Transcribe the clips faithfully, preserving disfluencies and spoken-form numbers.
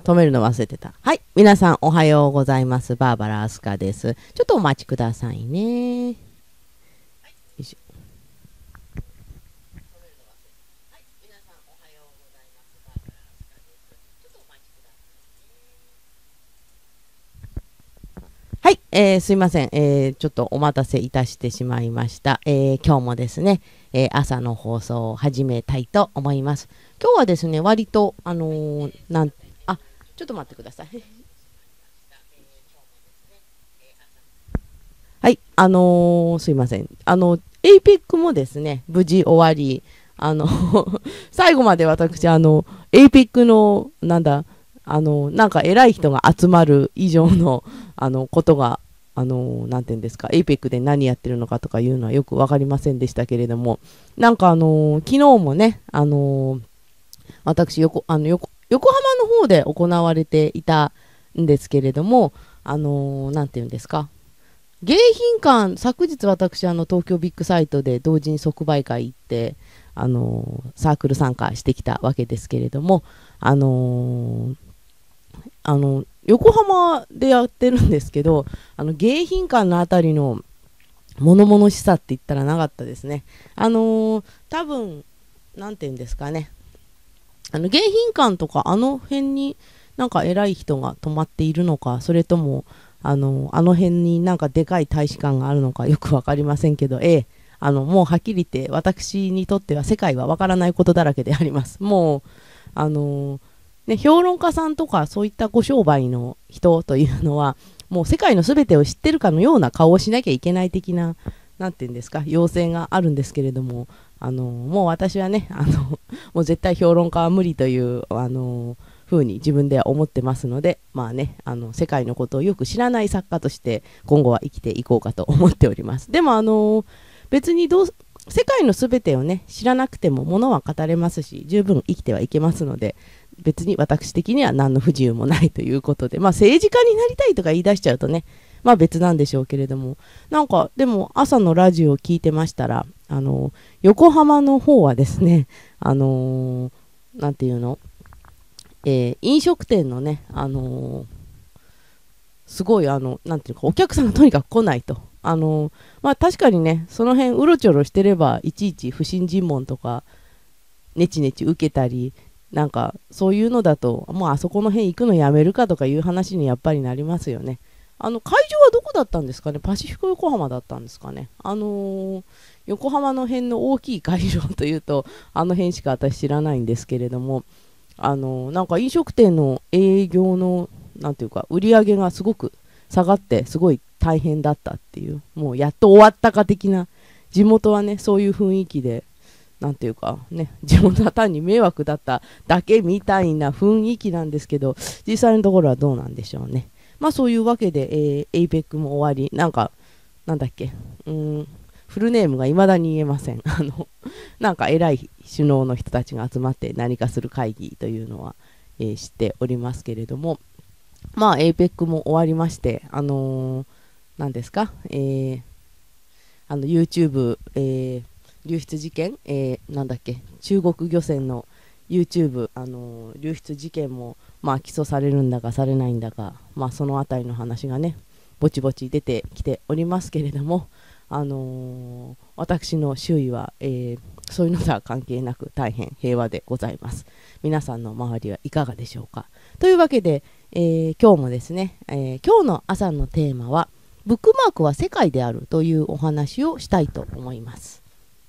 止めるの忘れてた。はい。皆さんおはようございます。バーバラ・アスカです。ちょっとお待ちくださいね。よいしょ。はい、えー、すいません、えー、ちょっとお待たせいたしてしまいました。えー、今日もですね、えー、朝の放送を始めたいと思います。今日はですね、割と、あのー、なん、あ、ちょっと待ってください。はい、あのー、すいません。あの、エイペックもですね、無事終わり、あの、最後まで私、あの、エイペックの、なんだ、あの、なんか偉い人が集まる以上の、あの、ことが、あの、なんていうんですか、エイペックで何やってるのかとかいうのはよくわかりませんでしたけれども、なんかあの、昨日もね、あの、私横、あの横、横浜の方で行われていたんですけれども、あの、なんていうんですか、迎賓館、昨日私、あの、東京ビッグサイトで同人即売会行って、あの、サークル参加してきたわけですけれども、あのあの横浜でやってるんですけど、あの迎賓館のあたりの物々しさって言ったらなかったですね。あのー、多分なんていうんですかね、あの迎賓館とかあの辺になんか偉い人が泊まっているのか、それともあのあの辺になんかでかい大使館があるのかよく分かりませんけど、ええ、あのもうはっきり言って私にとっては世界は分からないことだらけであります。もうあのーね、評論家さんとかそういったご商売の人というのはもう世界の全てを知ってるかのような顔をしなきゃいけない的な、なんていうんですか、要請があるんですけれども、あのもう私はね、あのもう絶対評論家は無理というあの風に自分では思ってますので、まあね、あの世界のことをよく知らない作家として今後は生きていこうかと思っております。でもあの別にどう世界の全てをね知らなくてもものは語れますし、十分生きてはいけますので、別に私的には何の不自由もないということで、まあ政治家になりたいとか言い出しちゃうとね、まあ別なんでしょうけれども、なんかでも朝のラジオを聞いてましたら、あの横浜の方はですね、あのー、なんていうの、えー、飲食店のね、あのー、すごいあのなんていうかお客さんがとにかく来ないと。あのー、まあ確かにね、その辺うろちょろしてればいちいち不審尋問とかネチネチ受けたり、なんかそういうのだともうあそこの辺行くのやめるかとかいう話にやっぱりなりますよね。あの会場はどこだったんですかね。パシフィコ横浜だったんですかね。あのー、横浜の辺の大きい会場というとあの辺しか私知らないんですけれども、あのー、なんか飲食店の営業のなんていうか売り上げがすごく下がってすごい大変だったっていう、もうやっと終わったか的な、地元はねそういう雰囲気で、なんていうかね、地元は単に迷惑だっただけみたいな雰囲気なんですけど、実際のところはどうなんでしょうね。まあそういうわけで、えー、エイペックも終わり、なんかなんだっけ、うーんフルネームが未だに言えません。あのなんか偉い首脳の人たちが集まって何かする会議というのは、えー、知っておりますけれども、まあエイペックも終わりまして、あのー、なんですか、えー、あの YouTube、えー流出事件、えー、なんだっけ、中国漁船の YouTube、あのー、流出事件も、まあ、起訴されるんだかされないんだか、まあ、そのあたりの話がねぼちぼち出てきておりますけれども、あのー、私の周囲は、えー、そういうのとは関係なく大変平和でございます。皆さんの周りはいかがでしょうか。というわけで、えー、今日もですね、えー、今日の朝のテーマはブックマークは世界であるというお話をしたいと思います。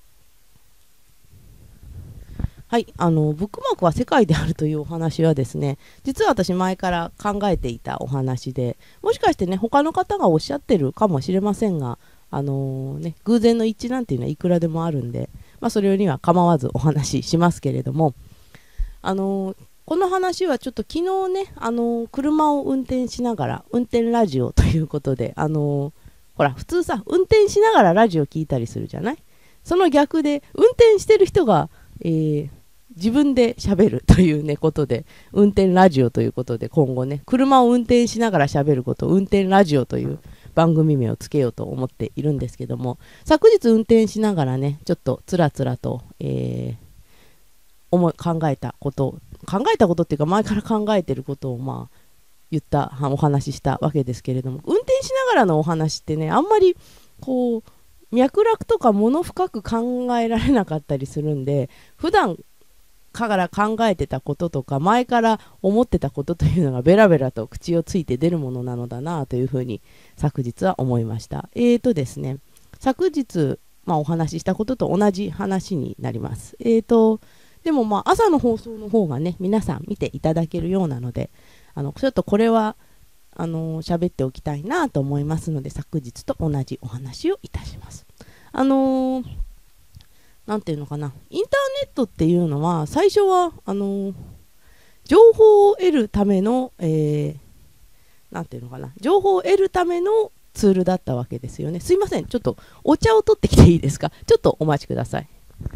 はい、あのブックマークは世界であるというお話はですね、実は私前から考えていたお話で、もしかしてね他の方がおっしゃってるかもしれませんが、あのー、ね、偶然の一致なんていうのはいくらでもあるんで、まあ、それには構わずお話ししますけれども、あのー、この話はちょっと昨日ね、あのー、車を運転しながら運転ラジオということで、あのほら普通さ運転しながらラジオ聞いたりするじゃない。その逆で運転してる人が、えー自分で喋るというねことで、運転ラジオということで今後ね車を運転しながら喋ることを運転ラジオという番組名をつけようと思っているんですけども、昨日運転しながらねちょっとつらつらと、えー、思い考えたこと考えたことっていうか前から考えてることをまあ言ったお話ししたわけですけれども、運転しながらのお話ってね、あんまりこう脈絡とか物深く考えられなかったりするんで、普段から考えてたこととか前から思ってたことというのがベラベラと口をついて出るものなのだなというふうに昨日は思いました。えーとですね昨日、まあ、お話ししたことと同じ話になります。えーとでもまあ朝の放送の方がね皆さん見ていただけるようなので、あのちょっとこれはあの喋っておきたいなと思いますので、昨日と同じお話をいたします。あのーなんていうのかな、インターネットっていうのは最初はあのー情報を得るための、えー、なんていうのかな、情報を得るためのツールだったわけですよね。すいません、ちょっとお茶を取ってきていいですか。ちょっとお待ちください。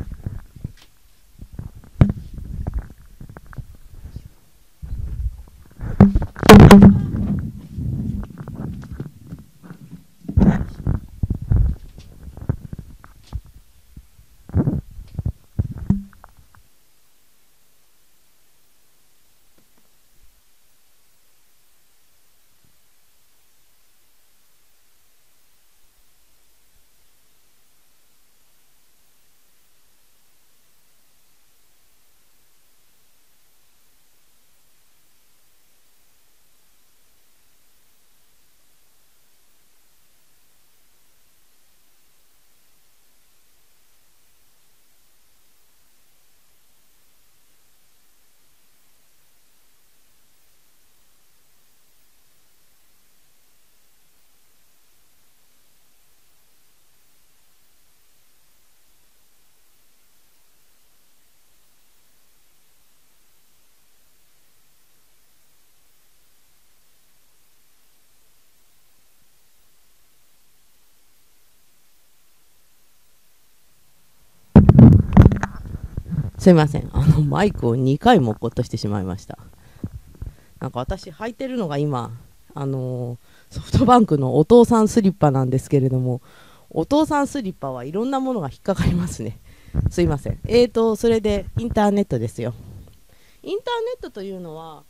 すいません、あのマイクをにかいも落っことしてしまいました。なんか私履いてるのが今、あのー、ソフトバンクのお父さんスリッパなんですけれども、お父さんスリッパはいろんなものが引っかかりますね。すいません。えーとそれでインターネットですよ。インターネットというのは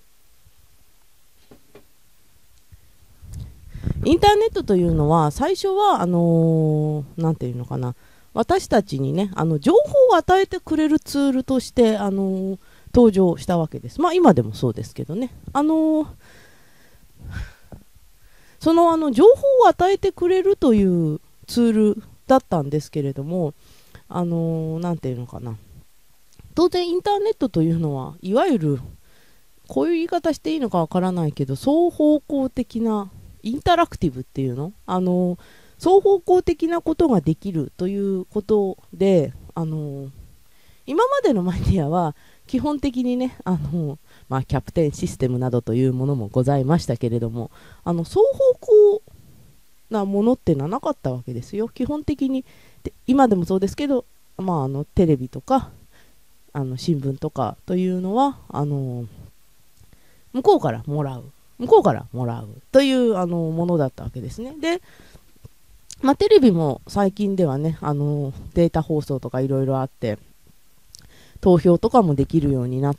インターネットというのは最初はあのー、なんていうのかな、私たちにねあの情報を与えてくれるツールとして、あのー、登場したわけです。まあ今でもそうですけどね、あのー、そのあの情報を与えてくれるというツールだったんですけれども、あのー、なんていうのかな、当然インターネットというのはいわゆるこういう言い方していいのかわからないけど、双方向的なインタラクティブっていうの、あの双方向的なことができるということで、あの今までのメディアは基本的にね、あの、まあ、キャプテンシステムなどというものもございましたけれども、あの双方向なものっていうのはなかったわけですよ。基本的にで今でもそうですけど、まあ、あのテレビとかあの新聞とかというのはあの向こうからもらう向こうからもらうというあのものだったわけですね。で、まあ、テレビも最近ではねあのデータ放送とかいろいろあって投票とかもできるようになって、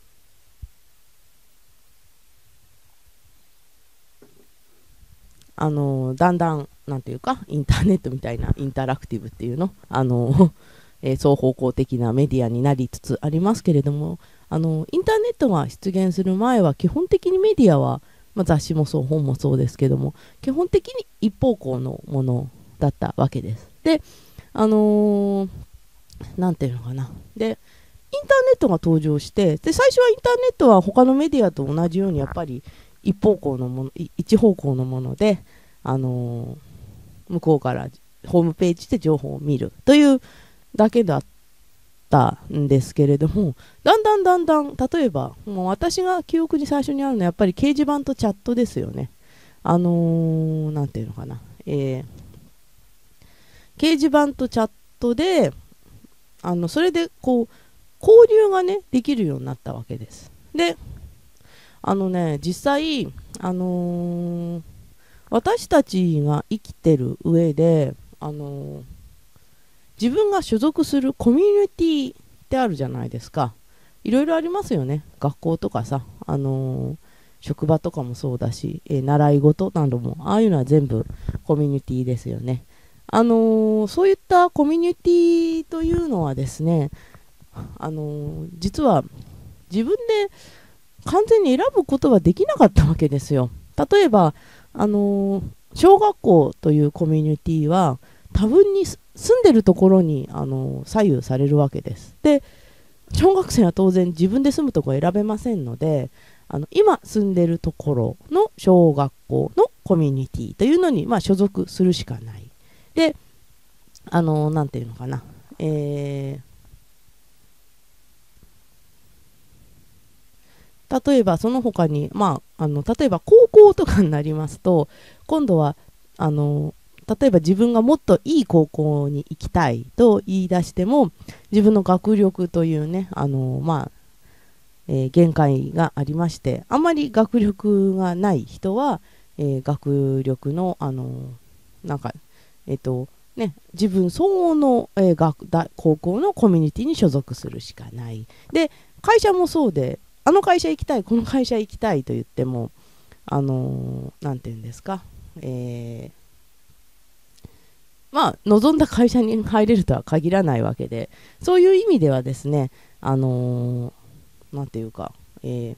あのだんだんなんていうかインターネットみたいなインタラクティブっていうのあの、えー双方向的なメディアになりつつありますけれども、あのインターネットが出現する前は基本的にメディアは、まあ、雑誌もそう本もそうですけども基本的に一方向のものだったわけです。で、あのーなんていうのかな、でインターネットが登場して、で最初はインターネットは他のメディアと同じようにやっぱり一方向のものい一方向のもので、あのー向こうからホームページで情報を見るというだけだったんですけれども、だんだんだんだん例えばもう私が記憶に最初にあるのはやっぱり掲示板とチャットですよね。あのーなんていうのかな、えー掲示板とチャットであのそれでこう交流がねできるようになったわけです。で、あのね実際あのー私たちが生きてる上で、あのー自分が所属するコミュニティってあるじゃないですか。 いろいろありますよね。学校とかさ、あのー職場とかもそうだし、えー習い事なども、ああいうのは全部コミュニティですよね。あのーそういったコミュニティというのはですね、あのー実は自分で完全に選ぶことはできなかったわけですよ。例えば、あのー小学校というコミュニティは多分にす住んでるところに、あのー左右されるわけです。で、小学生は当然自分で住むところを選べませんので、あの今住んでるところの小学校のコミュニティというのに、まあ、所属するしかない。で、あのなんていうのかな、えー例えばその他に、まあ、あの例えば高校とかになりますと、今度はあの例えば自分がもっといい高校に行きたいと言い出しても、自分の学力というね、あのまあえー限界がありまして、あまり学力がない人は、えー学力の、あのーなんか、えっ、とね、自分相応の、えー学大高校のコミュニティに所属するしかない。で、会社もそうで、あの会社行きたい、この会社行きたいと言っても、あのーなんていうんですか、えーまあ、望んだ会社に入れるとは限らないわけで、そういう意味ではですね、あのーなんていうか、えー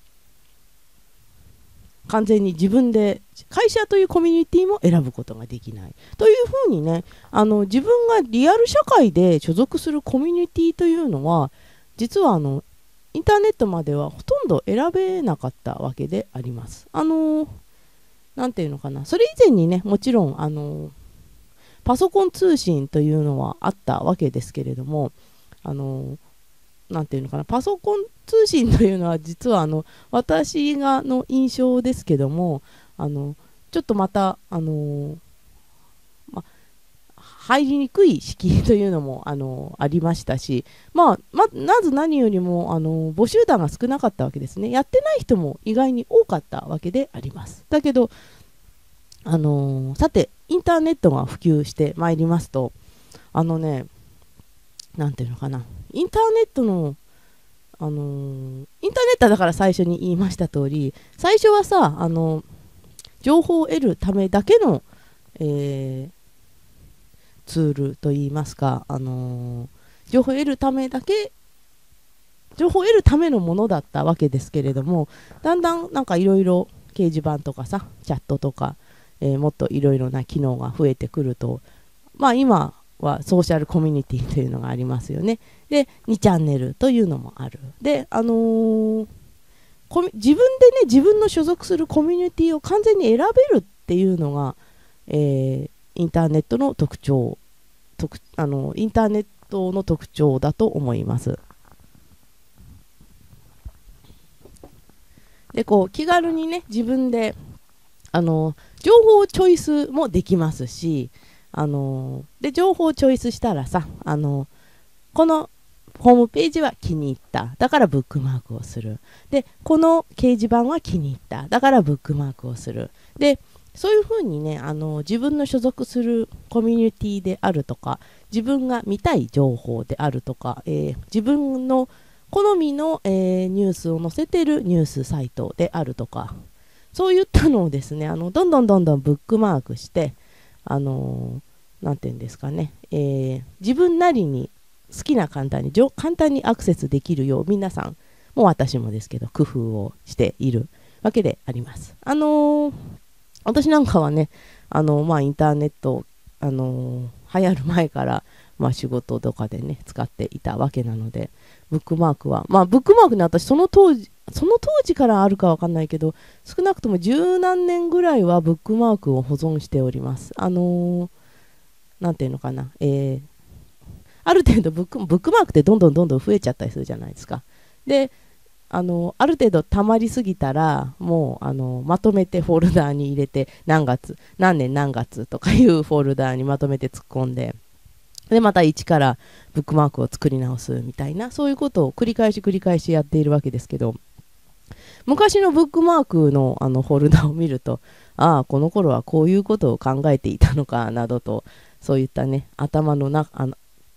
完全に自分で会社というコミュニティも選ぶことができないというふうにね、あの自分がリアル社会で所属するコミュニティというのは、実はあのインターネットまではほとんど選べなかったわけであります。あのなんていうのかな、それ以前にね、もちろんあのパソコン通信というのはあったわけですけれども、あのなんていうのかな、パソコン通信というのは実はあの私がの印象ですけども、あのちょっとまたあの、ま、入りにくい敷居というのもあのありましたし、まあ、ままず何よりもあの募集団が少なかったわけですね。やってない人も意外に多かったわけであります。だけどあのさてインターネットが普及してまいりますと、あのね、なんていうのかな、インターネットの、あのーインターネットだから最初に言いました通り、最初はさ、あの情報を得るためだけの、えーツールといいますか、あのー情報を得るためだけ、情報を得るためのものだったわけですけれども、だんだんなんかいろいろ掲示板とかさ、チャットとか、えーもっといろいろな機能が増えてくると、まあ今はソーシャルコミュニティというのがありますよね。で、にチャンネルというのもある。で、あのーコミ自分でね、自分の所属するコミュニティを完全に選べるっていうのが、えーインターネットの特徴、特あのインターネットの特徴だと思います。で、こう気軽にね、自分であの情報チョイスもできますし、あので情報をチョイスしたらさ、あのこのホームページは気に入った、だからブックマークをする。で、この掲示板は気に入った、だからブックマークをする。で、そういうふうにね、あの自分の所属するコミュニティであるとか、自分が見たい情報であるとか、えー自分の好みの、えーニュースを載せてるニュースサイトであるとか、そういったのをですね、あのどんどんどんどんブックマークして、あのーなんていうんですかね、えー自分なりに好きな簡単に簡単にアクセスできるよう、皆さんも私もですけど工夫をしているわけであります。あのー私なんかはね、あのまあ、インターネット、あのー流行る前から、まあ、仕事とかでね使っていたわけなので、ブックマークは、まあ、ブックマークね、私その当時その当時からあるかわかんないけど、少なくとも十何年ぐらいはブックマークを保存しております。あのーなんていうのかな、えーある程度ブック、ブックマークってどんどんどんどん増えちゃったりするじゃないですか。で、あのある程度溜まりすぎたら、もうあのまとめてフォルダーに入れて、何月何年何月とかいうフォルダーにまとめて突っ込んで、でまた一からブックマークを作り直すみたいな、そういうことを繰り返し繰り返しやっているわけですけど、昔のブックマークのあのフォルダを見ると、ああこの頃はこういうことを考えていたのかなどと、そういったね、頭のなあの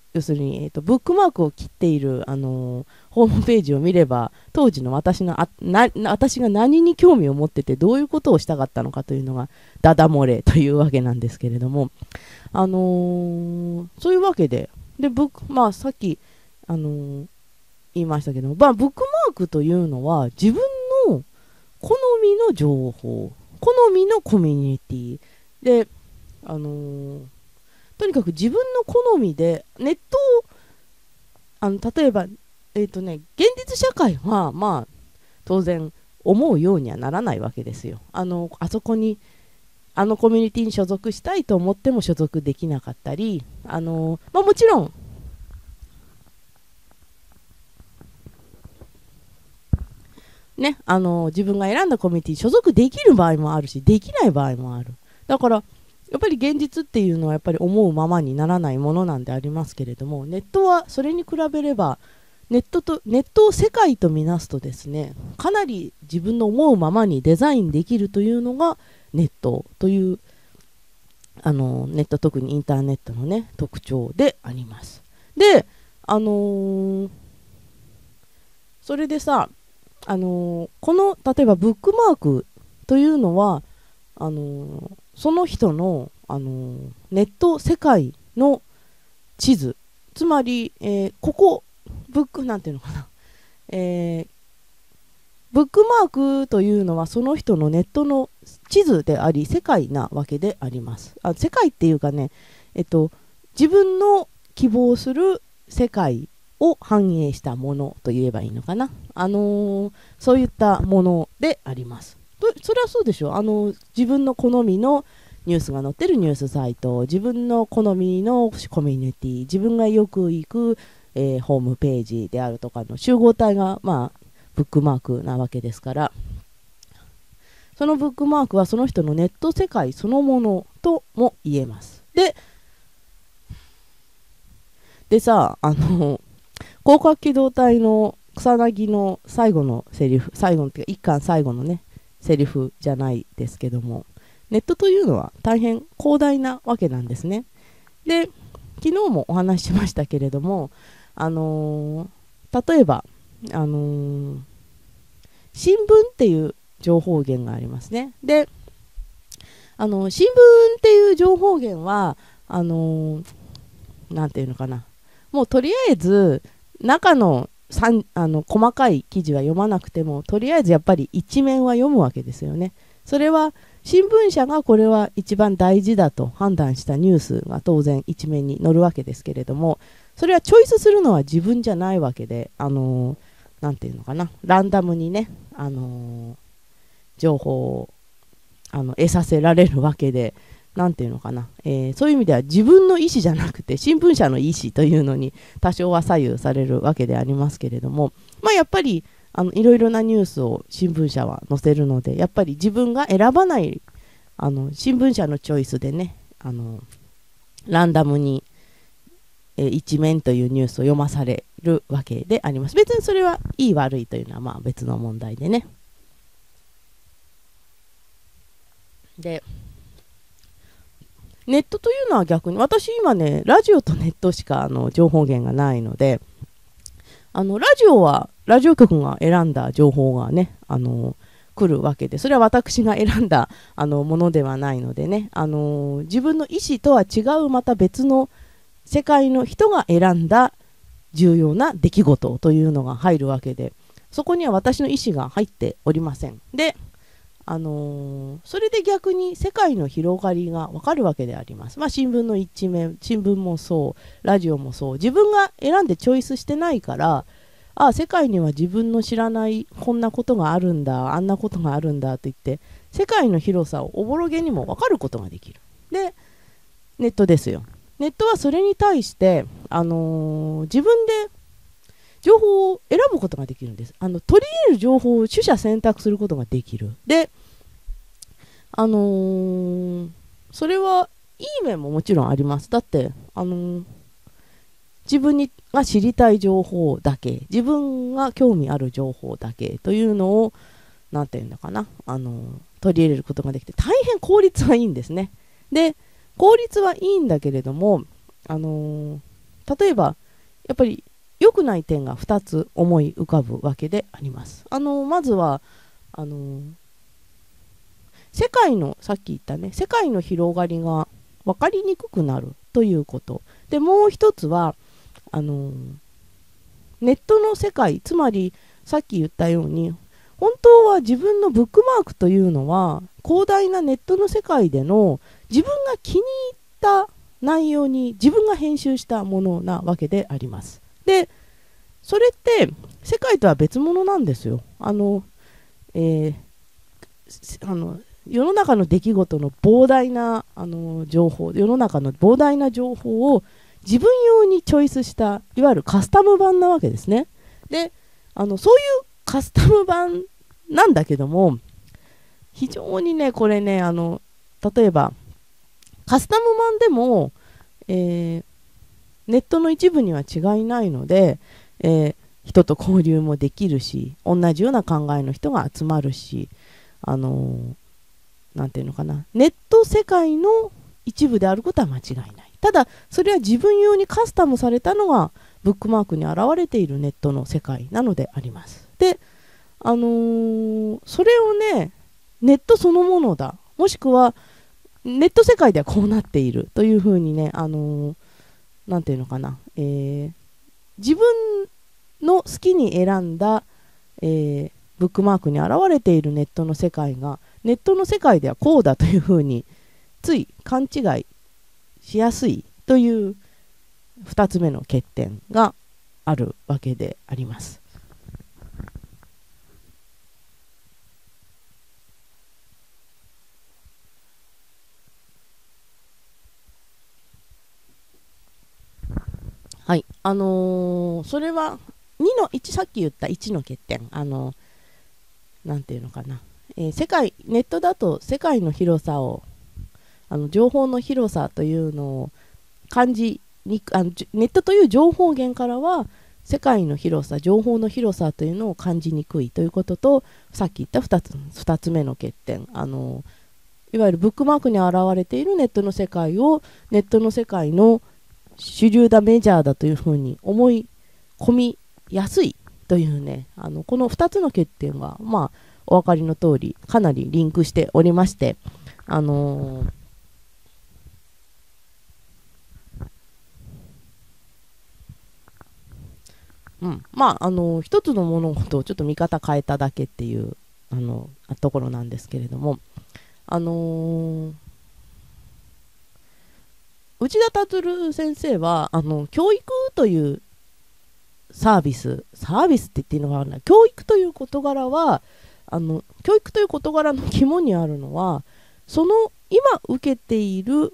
要するに、えーと、ブックマークを切っている、あのーホームページを見れば、当時の私のあな私が何に興味を持っててどういうことをしたかったのかというのがダダ漏れというわけなんですけれども、あのーそういうわけで、でブックまあ、さっき、あのー言いましたけども、まあ、ブックマークというのは自分の好みの情報、好みのコミュニティで、あのーとにかく自分の好みでネットをあの例えば、えーとね、現実社会はまあ当然思うようにはならないわけですよ。あのあそこにあのコミュニティに所属したいと思っても所属できなかったり、あの、まあ、もちろんね、あの自分が選んだコミュニティに所属できる場合もあるし、できない場合もある。だからやっぱり現実っていうのはやっぱり思うままにならないものなんでありますけれども、ネットはそれに比べれば、ネットとネットを世界とみなすとですね、かなり自分の思うままにデザインできるというのがネットという、あのネット、特にインターネットのね特徴であります。で、あのー、それでさ、あのー、この例えばブックマークというのは、あのーその人の、あのーネット世界の地図、つまり、えーここブックなんていうのかな、えーブックマークというのはその人のネットの地図であり世界なわけであります。あ、世界っていうかね、えっと、自分の希望する世界を反映したものと言えばいいのかな、あのーそういったものであります。それはそうでしょ。あの自分の好みのニュースが載ってるニュースサイト、自分の好みのコミュニティ、自分がよく行く、えーホームページであるとかの集合体が、まあ、ブックマークなわけですから、そのブックマークはその人のネット世界そのものとも言えます。で、でさ、あの広角機動隊の草薙の最後のセリフ、最後のっていうか一巻最後のねセリフじゃないですけども、ネットというのは大変広大なわけなんですね。で、昨日もお話ししましたけれども、あのー例えば、あのー新聞っていう情報源がありますね。で、あの新聞っていう情報源は、あのーなんていうのかな、もうとりあえず中のさんあの細かい記事は読まなくても、とりあえずやっぱり一面は読むわけですよね。それは新聞社がこれは一番大事だと判断したニュースが当然一面に載るわけですけれども、それはチョイスするのは自分じゃないわけで、あのーなんていうのかな、ランダムにね、あのー情報をあの得させられるわけで、なんていうのかな、えーそういう意味では自分の意思じゃなくて新聞社の意思というのに多少は左右されるわけでありますけれども、まあ、やっぱりあのいろいろなニュースを新聞社は載せるので、やっぱり自分が選ばないあの新聞社のチョイスでね、あのランダムに、えー一面というニュースを読まされるわけであります。別にそれはいい悪いというのはまあ別の問題でね。で、ネットというのは逆に、私今ねラジオとネットしかあの情報源がないので、あのラジオはラジオ局が選んだ情報がね、あの来るわけで、それは私が選んだあのものではないのでね、あの自分の意思とは違うまた別の世界の人が選んだ重要な出来事というのが入るわけで、そこには私の意思が入っておりません。で、あのーそれで逆に世界の広がりが分かるわけであります。まあ、新聞の一面、新聞もそうラジオもそう、自分が選んでチョイスしてないから、あ、世界には自分の知らないこんなことがあるんだ、あんなことがあるんだと言って世界の広さをおぼろげにも分かることができる。で、ネットですよ。ネットはそれに対して、あのー自分で情報を選ぶことができるんです。あの取り入れる情報を取捨選択することができる。で、あのーそれはいい面ももちろんあります。だって、あのー自分にが知りたい情報だけ、自分が興味ある情報だけというのを、なんていうのかな、あのー取り入れることができて、大変効率はいいんですね。で、効率はいいんだけれども、あのー例えばやっぱり良くない点がふたつ思い浮かぶわけであります。あのまずはあの世界のさっき言ったね世界の広がりが分かりにくくなるということで、もう一つはあのネットの世界、つまりさっき言ったように本当は自分のブックマークというのは広大なネットの世界での自分が気に入った内容に自分が編集したものなわけであります。でそれって世界とは別物なんですよ。あの、えー、あの世の中の出来事の膨大なあの情報、世の中の膨大な情報を自分用にチョイスしたいわゆるカスタム版なわけですね。であのそういうカスタム版なんだけども、非常にねこれねあの例えばカスタム版でも、えー、ネットの一部には違いないので、えー、人と交流もできるし同じような考えの人が集まるし、あのー、なんていうのかな、ネット世界の一部であることは間違いない。ただそれは自分用にカスタムされたのがブックマークに現れているネットの世界なのであります。で、あのー、それをねネットそのものだ、もしくはネット世界ではこうなっているというふうにね、あのー、なんていうのかな、えー、自分の好きに選んだ、えー、ブックマークに現れているネットの世界がネットの世界ではこうだというふうについ勘違いしやすいというふたつめの欠点があるわけであります。はい、あのー、それはにのいち、さっき言ったいちの欠点、あのー、なんていうのかな、えー、世界ネットだと世界の広さをあの情報の広さというのを感じにあのネットという情報源からは世界の広さ、情報の広さというのを感じにくいということと、さっき言ったふたつ、ふたつめの欠点、あのいわゆるブックマークに現れているネットの世界をネットの世界の主流だメジャーだというふうに思い込みやすいというね、あのこのふたつの欠点はまあお分かりの通りかなりリンクしておりまして、あのーうん、まああの一つの物事をちょっと見方変えただけっていうあのところなんですけれども、あのー、内田達先生はあの教育というサービスサービスって言っていいのかな、教育という事柄はあの教育という事柄の肝にあるのはその今受けている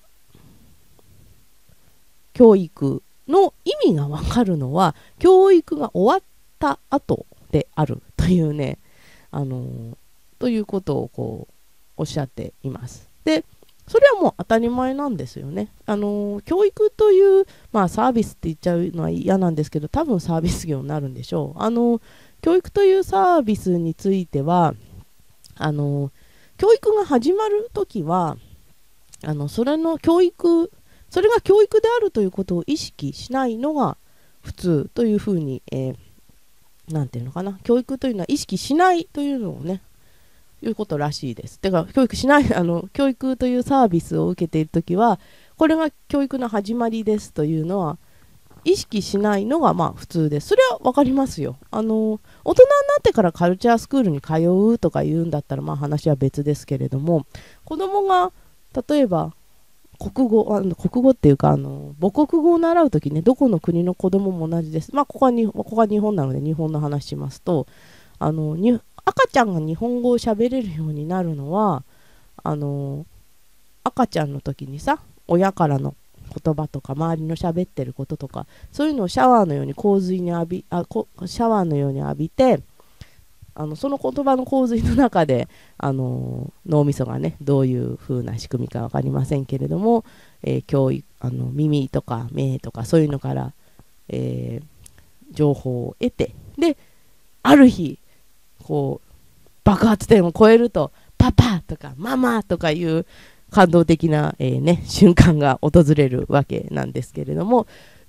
教育の意味が分かるのは教育が終わった後であるというね、あのー、ということをこうおっしゃっています。でそれはもう当たり前なんですよね。あのー、教育という、まあ、サービスって言っちゃうのは嫌なんですけど、多分サービス業になるんでしょう。あのー、教育というサービスについてはあの教育が始まるときはあのそれの教育それが教育であるということを意識しないのが普通というふうに、えー、なんていうのかな、教育というのは意識しないというのをねいうことらしいです。だから教育しないあの教育というサービスを受けているときはこれが教育の始まりですというのは意識しないのがまあ普通です。それは分かりますよ。あの大人になってからカルチャースクールに通うとか言うんだったらまあ話は別ですけれども、子供が例えば国語あの国語っていうかあの母国語を習うときね、どこの国の子供も同じです。まあここはにここは日本なので日本の話しますと、あのに赤ちゃんが日本語を喋れるようになるのはあの赤ちゃんの時にさ、親からの言葉とか周りの喋ってることとかそういうのをシャワーのように洪水に浴びあこシャワーのように浴びて、あのその言葉の洪水の中であの脳みそがねどういう風な仕組みか分かりませんけれども、えー、教育あの耳とか目とかそういうのから、えー、情報を得て、である日こう爆発点を超えるとパパとかママとかいう感動的な、えーね、瞬間が訪れるわけなんですけれども、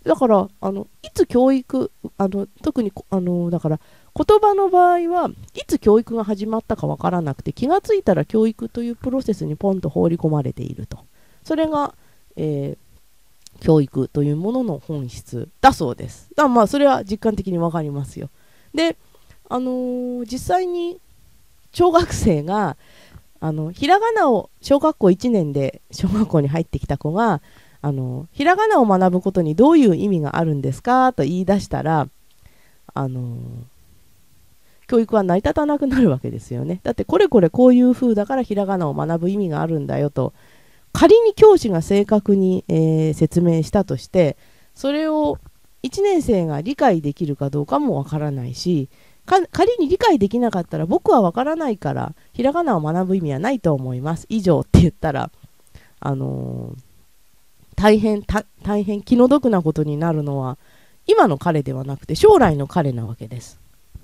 だからあのいつ教育あの特にあのだから言葉の場合はいつ教育が始まったかわからなくて、気がついたら教育というプロセスにポンと放り込まれていると。それが、えー、教育というものの本質だそうです。だからまあそれは実感的にわかりますよ。で、あのー、実際に小学生があのひらがなを小学校いちねんで小学校に入ってきた子があのひらがなを学ぶことにどういう意味があるんですかと言い出したら、あのー教育は成り立たなくなるわけですよね。だってこれこれこういう風だからひらがなを学ぶ意味があるんだよと仮に教師が正確に、えー、説明したとして、それをいちねん生が理解できるかどうかもわからないし、仮に理解できなかったら僕はわからないからひらがなを学ぶ意味はないと思います以上って言ったら、あのー、大変大変気の毒なことになるのは今の彼ではなくて将来の彼なわけです。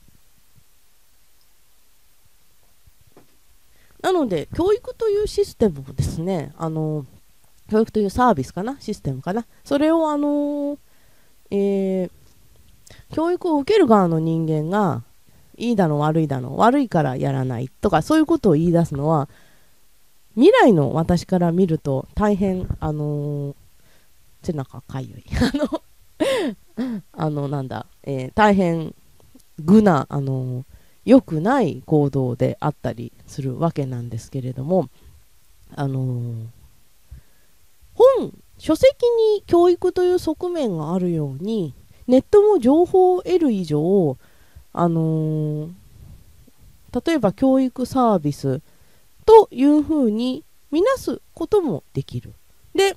なので教育というシステムをですね、あの教育というサービスかな、システムかな、それをあの、えー、教育を受ける側の人間がいいだの悪いだの、悪いからやらないとかそういうことを言い出すのは未来の私から見ると大変あの背中かゆいあのあのなんだ、えー、大変愚なあの良くない行動であったりするわけなんですけれども、あのー、本書籍に教育という側面があるようにネットも情報を得る以上、あのー、例えば教育サービスというふうに見なすこともできる。で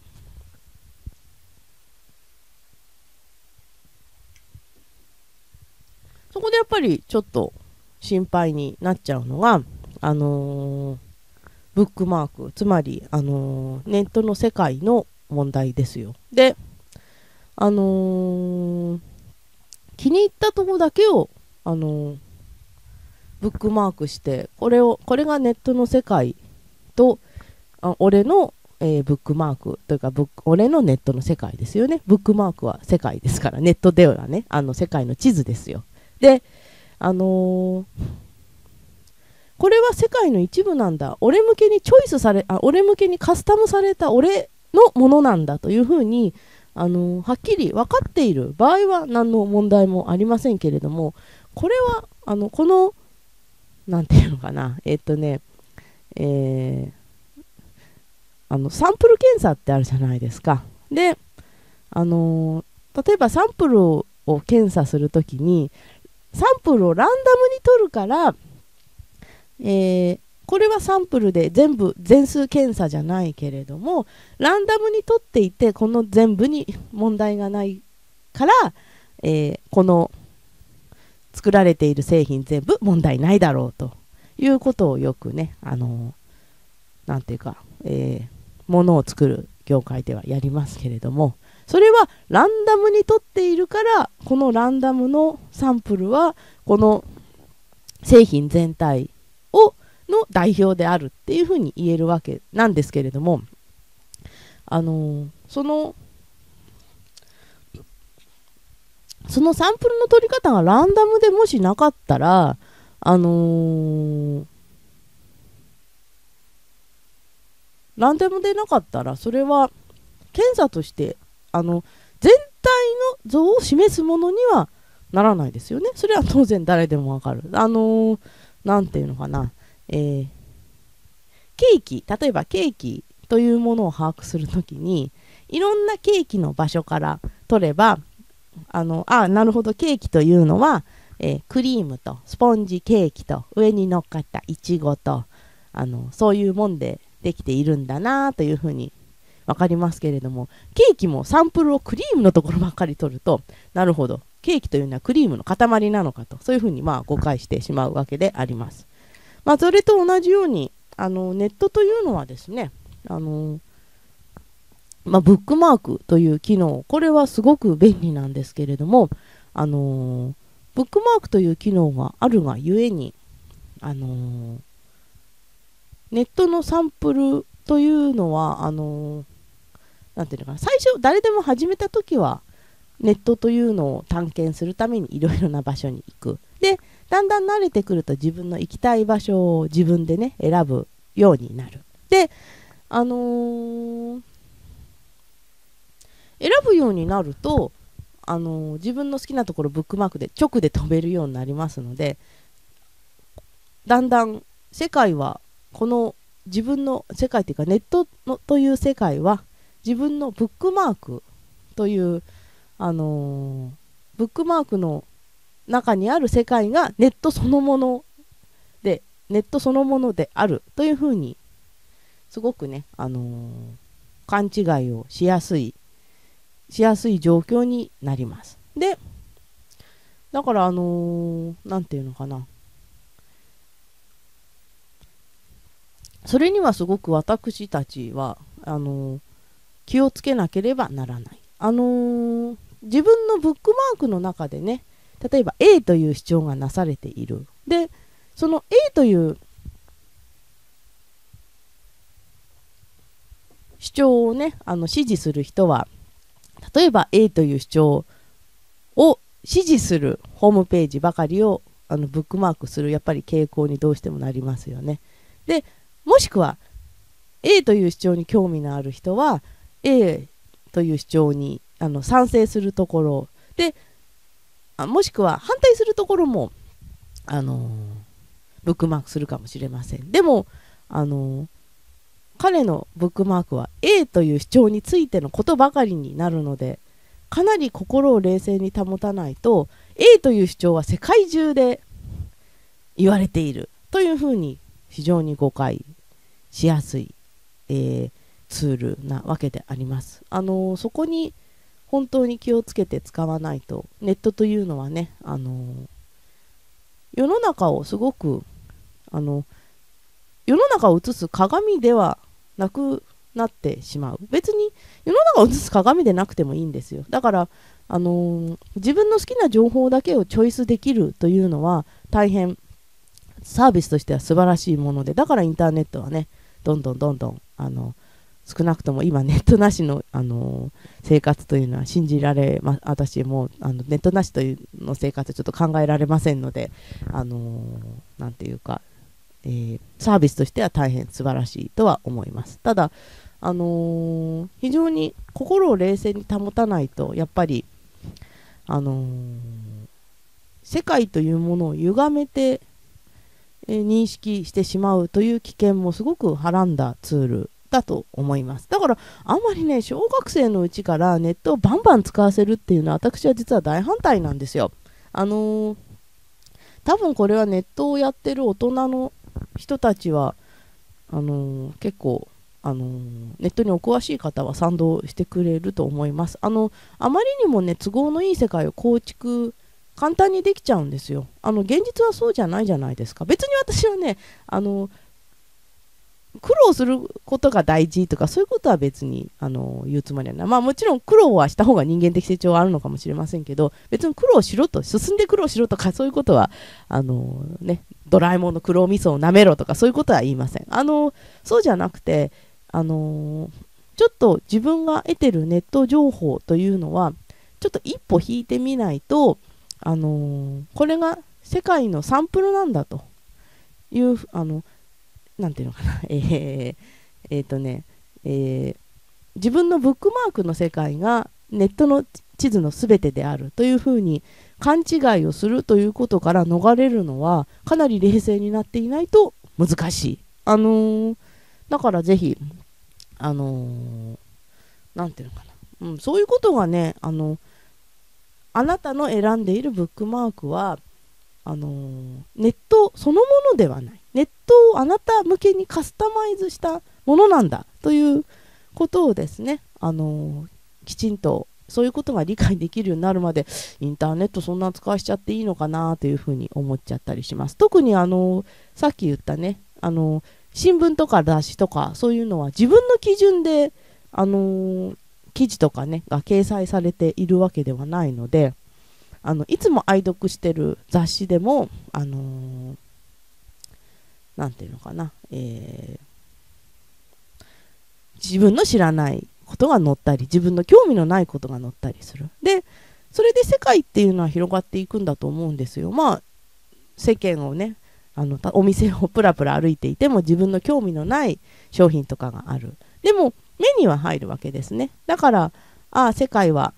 そこでやっぱりちょっと心配になっちゃうのが、あのー、ブックマーク、つまり、あのー、ネットの世界の問題ですよ。で、あのー、気に入ったとこだけを、あのー、ブックマークして、これを、これがネットの世界と、あ俺の、えー、ブックマークというかブック、俺のネットの世界ですよね。ブックマークは世界ですから、ネットではね、あの世界の地図ですよ。で、あのー、これは世界の一部なんだ、俺向けにチョイスされあ俺向けにカスタムされた俺のものなんだというふうに、あのー、はっきり分かっている場合は何の問題もありませんけれども、これはあのこのなんていうのかな、えー、っとね、えー、あのサンプル検査ってあるじゃないですか。で、あのー、例えばサンプルを検査するときにサンプルをランダムに取るから、えー、これはサンプルで全部全数検査じゃないけれどもランダムに取っていてこの全部に問題がないから、えー、この作られている製品全部問題ないだろうということをよくね、あのー、なんていうか、えー、ものを作る業界ではやりますけれども、それはランダムに取っているからこのランダムのサンプルはこの製品全体をの代表であるっていうふうに言えるわけなんですけれども、あのそのそのサンプルの取り方がランダムでもしなかったら、あのー、ランダムでなかったらそれは検査としてあの全体の像を示すものにはならないですよね。それは当然誰でもわかる。あのー、なんていうのかな、えー、ケーキ、例えばケーキというものを把握するときにいろんなケーキの場所から取れば、あのあなるほど、ケーキというのは、えー、クリームとスポンジケーキと上に乗っかったいちごとあのそういうもんでできているんだなというふうに分かりますけれども、ケーキもサンプルをクリームのところばっかり取ると、なるほど、ケーキというのはクリームの塊なのかと、そういうふうにまあ誤解してしまうわけであります。まあ、それと同じようにあのネットというのはですね、あの、まあ、ブックマークという機能、これはすごく便利なんですけれども、あのブックマークという機能があるがゆえに、あのネットのサンプルというのはあのなんていうのかな、最初誰でも始めた時はネットというのを探検するためにいろいろな場所に行く。で、だんだん慣れてくると自分の行きたい場所を自分でね、選ぶようになる。で、あのー、選ぶようになると、あのー、自分の好きなところブックマークで直で飛べるようになりますので、だんだん世界はこの自分の世界というかネットのという世界は自分のブックマークというあのー、ブックマークの中にある世界がネットそのものでネットそのものであるというふうにすごくね、あのー、勘違いをしやすいしやすい状況になります。で、だからあのー、なんていうのかな、それにはすごく私たちはあのー、気をつけなければならない。あのー、自分のブックマークの中でね、例えば A という主張がなされている。で、その A という主張をね、あの支持する人は、例えば A という主張を支持するホームページばかりをあのブックマークするやっぱり傾向にどうしてもなりますよね。で、もしくは A という主張に興味のある人は A という主張にあの賛成するところで、あもしくは反対するところも、あのー、ブックマークするかもしれません。でも、あのー、彼のブックマークは A という主張についてのことばかりになるので、かなり心を冷静に保たないと A という主張は世界中で言われているというふうに非常に誤解しやすい、えー、ツールなわけであります。あのー、そこに本当に気をつけて使わないと、ネットというのはね、あのー、世の中をすごくあの世の中を映す鏡ではなくなってしまう。別に世の中を映す鏡でなくてもいいんですよ。だから、あのー、自分の好きな情報だけをチョイスできるというのは大変サービスとしては素晴らしいもので、だからインターネットはね、どんどんどんどんあの少なくとも今ネットなしの、あのー、生活というのは信じられま、私もあのネットなしというの生活ちょっと考えられませんので、あのー、なんていうか、えー、サービスとしては大変素晴らしいとは思います。ただ、あのー、非常に心を冷静に保たないとやっぱり、あのー、世界というものを歪めて、えー、認識してしまうという危険もすごくはらんだツールだと思います。だからあんまりね、小学生のうちからネットをバンバン使わせるっていうのは私は実は大反対なんですよ。あのー、多分これはネットをやってる大人の人たちはあのー、結構、あのー、ネットにお詳しい方は賛同してくれると思います。あのあまりにもね、都合のいい世界を構築簡単にできちゃうんですよ。あの現実はそうじゃないじゃないですか。別に私はね、あの苦労することが大事とかそういうことは別にあの言うつもりはない。まあもちろん苦労はした方が人間的成長はあるのかもしれませんけど、別に苦労しろと、進んで苦労しろとかそういうことはあのね、ドラえもんの苦労味噌をなめろとかそういうことは言いません。あのそうじゃなくて、あのちょっと自分が得てるネット情報というのはちょっと一歩引いてみないと、あのこれが世界のサンプルなんだというあのなんていうのかな、えー、えーとね、えー、自分のブックマークの世界がネットの地図のすべてであるというふうに勘違いをするということから逃れるのはかなり冷静になっていないと難しい。あのー、だからぜひ、あのー、なんていうのかな、うん、そういうことがね、あのあなたの選んでいるブックマークはあのー、ネットそのものではない。ネットをあなた向けにカスタマイズしたものなんだということをですね、あのー、きちんとそういうことが理解できるようになるまでインターネットそんな使わしちゃっていいのかなというふうに思っちゃったりします。特にあのー、さっき言ったね、あの新聞とか雑誌とかそういうのは自分の基準であの記事とかねが掲載されているわけではないので、あのいつも愛読してる雑誌でも、あのー、なんていうのかな、えー、自分の知らないことが載ったり、自分の興味のないことが載ったりする。でそれで世界っていうのは広がっていくんだと思うんですよ。まあ世間をね、あのお店をプラプラ歩いていても自分の興味のない商品とかがある。でも目には入るわけですね。だから、ああ世界は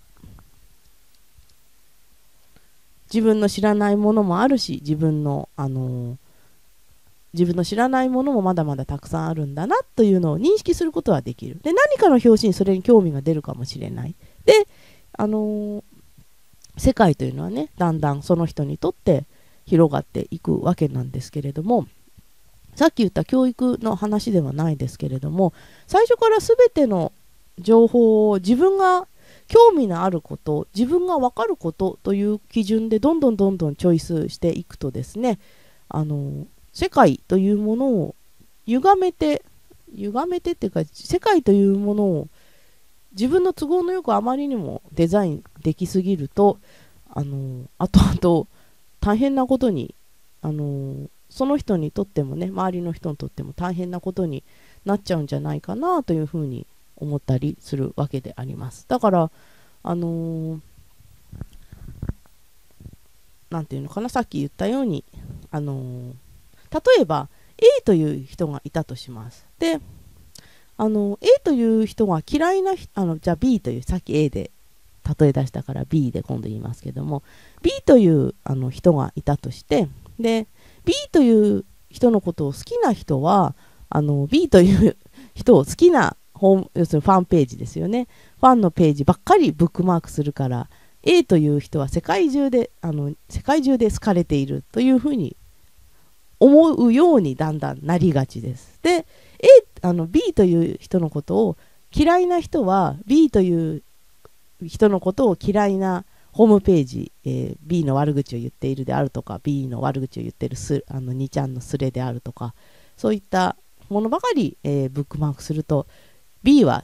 自分の知らないものもあるし、自分のあのー自分の知らないものもまだまだたくさんあるんだなというのを認識することはできる。で何かの表紙にそれに興味が出るかもしれない。であのー世界というのはね、だんだんその人にとって広がっていくわけなんですけれども、さっき言った教育の話ではないですけれども、最初から全ての情報を自分が興味のあること、自分が分かることという基準でどんどんどんどんチョイスしていくとですね、あの世界というものを歪めて歪めてっていうか、世界というものを自分の都合のよくあまりにもデザインできすぎると、あの後々大変なことに、あのその人にとってもね、周りの人にとっても大変なことになっちゃうんじゃないかなというふうに思ったりするわけであります。だからあのー、なんていうのかな、さっき言ったように、あのー、例えば A という人がいたとします。であの A という人が嫌いなあのじゃあ B という、さっき A で例え出したから B で今度言いますけども、 B というあの人がいたとして、で B という人のことを好きな人は、あの B という人を好きなホーム、要するにファンページですよね、ファンのページばっかりブックマークするから、 A という人は世界中であの世界中で好かれているというふうに思うようにだんだんなりがちです。で A あの B という人のことを嫌いな人は B という人のことを嫌いなホームページ、えー、B の悪口を言っているであるとか、 B の悪口を言っているすあのにちゃんのスレであるとか、そういったものばかり、えー、ブックマークすると、 B は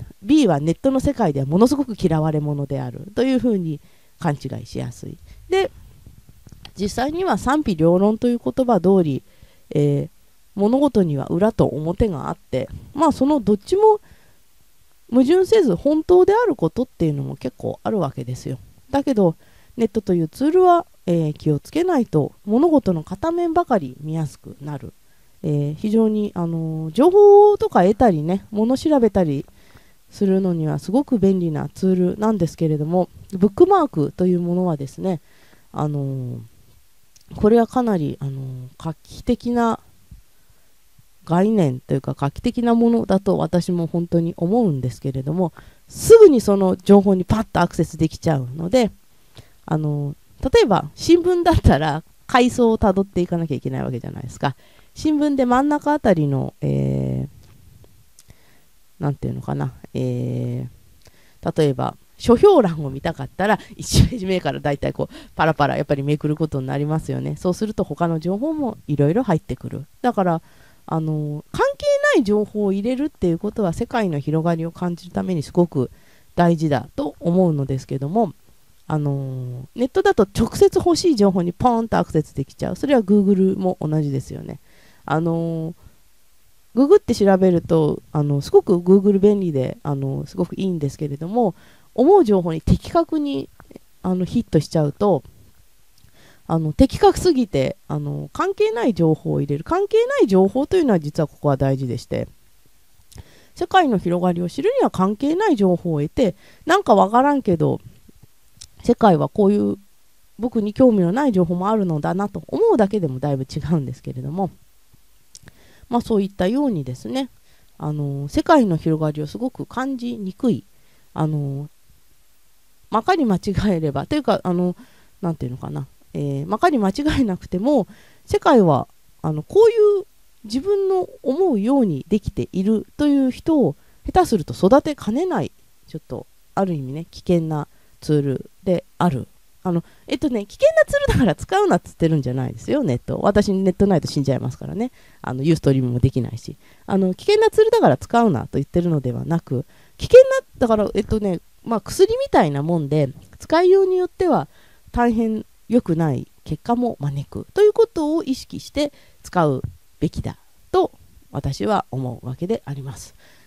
B はネットの世界ではものすごく嫌われ者であるというふうに勘違いしやすい。で実際には賛否両論という言葉通り、えー、物事には裏と表があって、まあそのどっちも矛盾せず本当であることっていうのも結構あるわけですよ。だけどネットというツールは、えー、気をつけないと物事の片面ばかり見やすくなる、えー、非常に、あのー、情報とか得たりね、物調べたりするのにはすごく便利なツールなんですけれども、ブックマークというものはですね、あのー、これはかなり、あのー、画期的な概念というか画期的なものだと私も本当に思うんですけれども、すぐにその情報にパッとアクセスできちゃうので、あの例えば新聞だったら階層をたどっていかなきゃいけないわけじゃないですか。新聞で真ん中あたりの、えー、なんていうのかな、えー、例えば書評欄を見たかったらいちページ目からだいたいこうパラパラやっぱりめくることになりますよね。そうすると他の情報もいろいろ入ってくる。だからあの関係ない情報を入れるっていうことは世界の広がりを感じるためにすごく大事だと思うのですけども、あのネットだと直接欲しい情報にポーンとアクセスできちゃう。それは Google も同じですよね。あのググって調べるとあのすごく Google 便利であのすごくいいんですけれども、思う情報に的確にあのヒットしちゃうと、あの的確すぎてあの関係ない情報を入れる。関係ない情報というのは実はここは大事でして、世界の広がりを知るには関係ない情報を得て、なんかわからんけど世界はこういう僕に興味のない情報もあるのだなと思うだけでもだいぶ違うんですけれども、まあそういったようにですね、あの世界の広がりをすごく感じにくい、あのまかに間違えればというか、あのなんていうのかな、えー、まかに間違えなくても世界はあのこういう自分の思うようにできているという人を下手すると育てかねない、ちょっとある意味ね危険なツールである。あのえっとね危険なツールだから使うなっつってるんじゃないですよ。ネット、私ネットないと死んじゃいますからね。あのユーストリームもできないし、あの危険なツールだから使うなと言ってるのではなく、危険なだからえっとねまあ薬みたいなもんで使いようによっては大変良くない結果も招くということを意識して使うべきだと私は思うわけであります。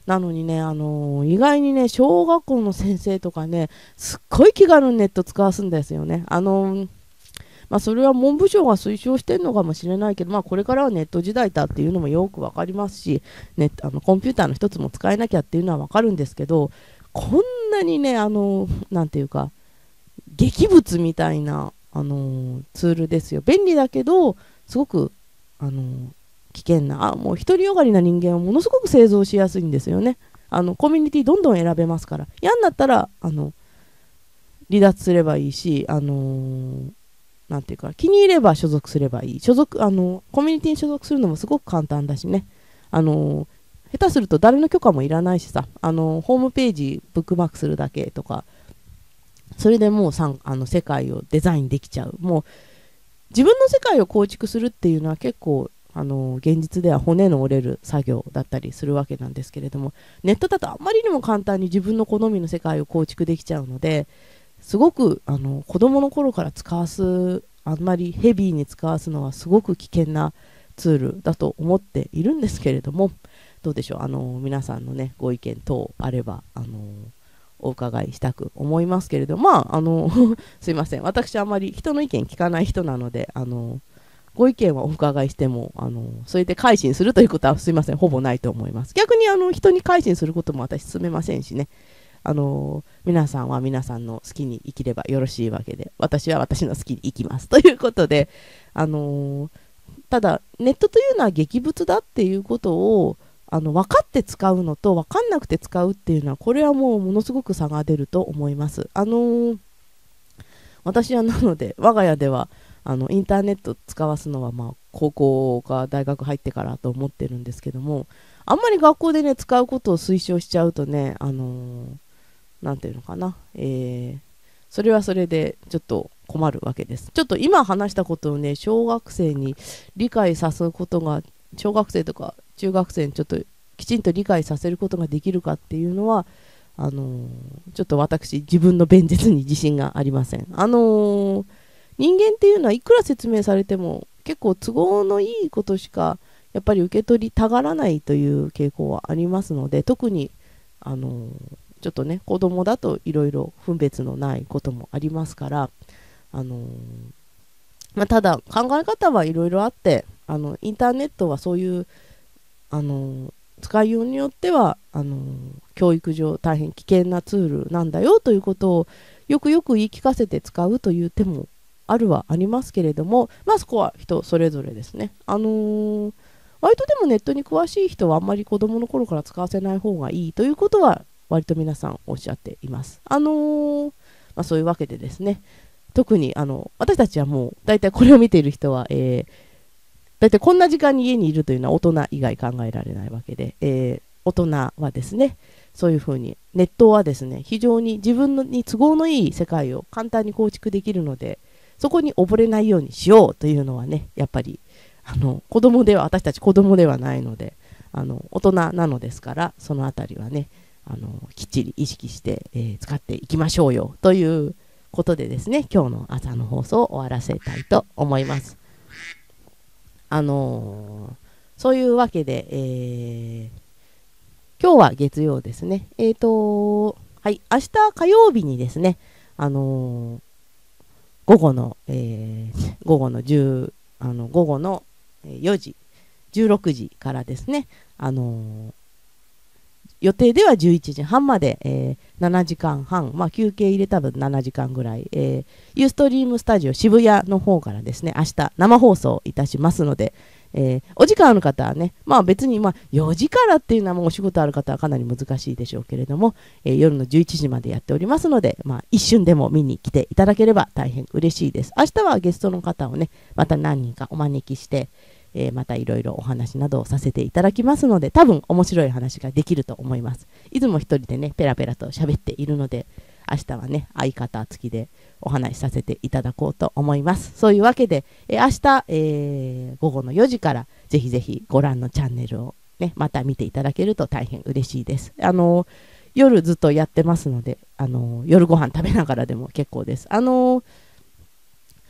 なのにね、あのー意外にね、小学校の先生とかね、すっごい気軽にネット使わすんですよね。あのーまあ、それは文部省が推奨してるのかもしれないけど、まあ、これからはネット時代だっていうのもよくわかりますし、ネットあのコンピューターの一つも使えなきゃっていうのはわかるんですけど、こんなにね、あのなんていうか、劇物みたいな、あのツールですよ。便利だけど、すごく、あの危険な、あ、もう独りよがりな人間をものすごく製造しやすいんですよね。あのコミュニティどんどん選べますから、嫌になったらあの離脱すればいいし、あのーなんていうか、気に入れば所属すればいい。所属、あの、コミュニティに所属するのもすごく簡単だしね。あの、下手すると誰の許可もいらないしさ、あの、ホームページブックマークするだけとか、それでもうさんあの世界をデザインできちゃう。もう、自分の世界を構築するっていうのは結構、あの、現実では骨の折れる作業だったりするわけなんですけれども、ネットだとあまりにも簡単に自分の好みの世界を構築できちゃうので、すごくあの子供の頃から使わす、あんまりヘビーに使わすのはすごく危険なツールだと思っているんですけれども、どうでしょう、あの皆さんのねご意見等あればあのお伺いしたく思いますけれども、まああのすいません、私あんまり人の意見聞かない人なので、あのご意見はお伺いしてもあのそれで改心するということはすいません、ほぼないと思います。逆にあの人に改心することも私勧めませんしね。あの皆さんは皆さんの好きに生きればよろしいわけで、私は私の好きに生きますということで、あのただネットというのは劇物だっていうことをあの分かって使うのと分かんなくて使うっていうのは、これはもうものすごく差が出ると思います。あの私はなので我が家ではあのインターネット使わすのは、まあ、高校か大学入ってからと思ってるんですけども、あんまり学校でね使うことを推奨しちゃうとね、あのーなんていうのかな、えー、それはそれでちょっと困るわけです。ちょっと今話したことをね、小学生に理解させることが、小学生とか中学生にちょっときちんと理解させることができるかっていうのは、あのー、ちょっと私自分の弁舌に自信がありません。あのー、人間っていうのはいくら説明されても結構都合のいいことしかやっぱり受け取りたがらないという傾向はありますので、特にあのーちょっとね、子供だといろいろ分別のないこともありますから、あのーまあ、ただ考え方はいろいろあって、あのインターネットはそういう、あのー使いようによってはあのー教育上大変危険なツールなんだよということをよくよく言い聞かせて使うという手もあるはありますけれども、まあそこは人それぞれですね。あのー割とでもネットに詳しい人はあんまり子供の頃から使わせない方がいいということは割と皆さんおっしゃっています。あのーまあ、そういうわけでですね、特にあの私たちはもう大体これを見ている人は、えー、大体こんな時間に家にいるというのは大人以外考えられないわけで、えー、大人はですね、そういうふうにネットはですね、非常に自分に都合のいい世界を簡単に構築できるので、そこに溺れないようにしようというのはね、やっぱりあの子供では、私たち子供ではないので、あの大人なのですから、そのあたりはね、あのきっちり意識して、えー、使っていきましょうよということでですね、今日の朝の放送を終わらせたいと思います。あのー、そういうわけで、えー、今日は月曜ですね。えーとはい、明日火曜日にですね、あのー、午後の、えー、午後の10あの午後のよじ、じゅうろくじからですね、あのー予定ではじゅういちじはんまで、えー、ななじかんはん、まあ、休憩入れた分ななじかんぐらい、えー、ユーストリームスタジオ渋谷の方からですね、明日生放送いたしますので、えー、お時間ある方はね、まあ別にまあよじからっていうのはもうお仕事ある方はかなり難しいでしょうけれども、えー、夜のじゅういちじまでやっておりますので、まあ一瞬でも見に来ていただければ大変嬉しいです。明日はゲストの方をね、また何人かお招きして、えー、またいろいろお話などをさせていただきますので、多分面白い話ができると思います。いつも一人でねペラペラと喋っているので、明日はね相方付きでお話しさせていただこうと思います。そういうわけで、えー、明日、えー、午後のよじからぜひぜひご覧のチャンネルをねまた見ていただけると大変嬉しいです。あのー、夜ずっとやってますので、あのー、夜ご飯食べながらでも結構です。あのー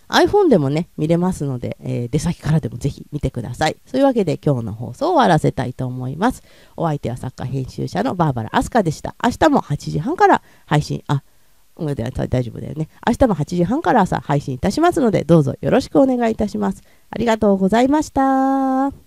iPhone でもね、見れますので、えー出先からでもぜひ見てください。そういうわけで今日の放送を終わらせたいと思います。お相手は作家編集者のバーバラ・アスカでした。明日もはちじはんから配信、あ、うんでは大丈夫だよね。明日もはちじはんから朝配信いたしますので、どうぞよろしくお願いいたします。ありがとうございました。